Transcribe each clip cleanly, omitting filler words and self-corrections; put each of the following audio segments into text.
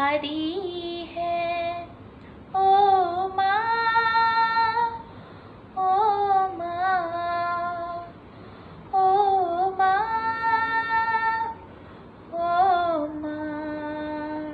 प्यारी है। ओ माँ, ओ माँ, ओ माँ, ओ माँ,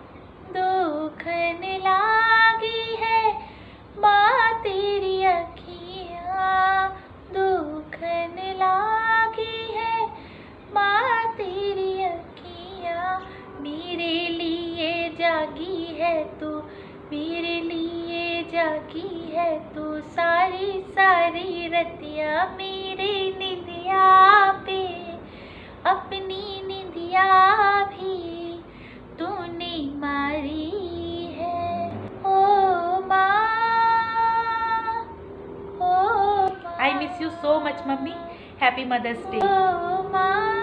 दुखन लागी है माँ तेरी अखियाँ, दुखन लागी है माँ तेरी अखियाँ। मेरे लिए जागी है तू, मेरे लिए जागी है तू, सारी सारी रतिया मेरे निंदिया पे, अपनी निंदिया भी तूने मारी है। ओ माँ, ओ माँ, I miss you so much, mummy. Happy Mother's Day. ओ माँ।